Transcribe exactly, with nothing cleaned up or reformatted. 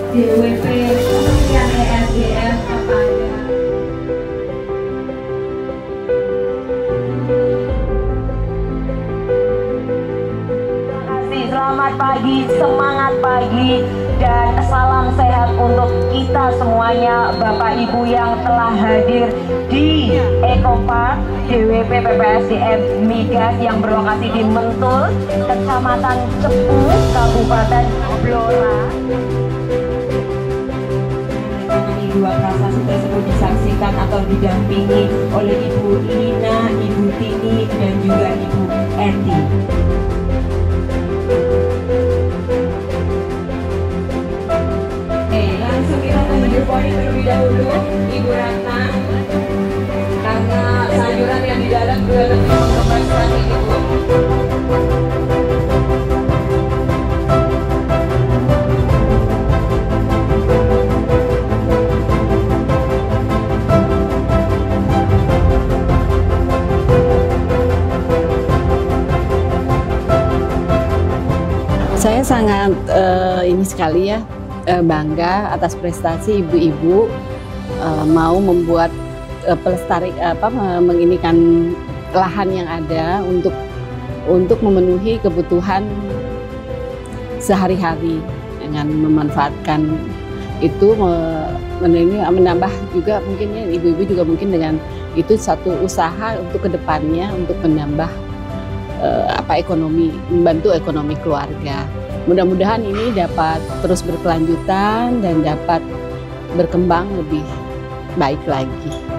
D W P Kementerian E S D M kepada Selamat pagi, semangat pagi, dan salam sehat untuk kita semuanya, Bapak Ibu yang telah hadir di Ecopark D W P P P S D M Migas yang berlokasi di Mentul, Kecamatan Cepu, Kabupaten Blora. Ekonomi dua prasasti tersebut disaksikan atau didampingi oleh Ibu Lina, Ibu Tini, dan juga Ibu Eti. Langsung kita menuju poin terlebih dahulu, Ibu Ratna, karena sayuran yang di dalam juga lebih mengembangkan ini, Bu. Saya sangat uh, ini sekali ya, uh, bangga atas prestasi ibu-ibu uh, mau membuat uh, pelestari apa menginikan lahan yang ada untuk untuk memenuhi kebutuhan sehari-hari dengan memanfaatkan itu, menambah juga mungkin ya, ibu-ibu juga mungkin dengan itu satu usaha untuk kedepannya untuk menambah Uh, apa ekonomi, membantu ekonomi keluarga. Mudah-mudahan ini dapat terus berkelanjutan dan dapat berkembang lebih baik lagi.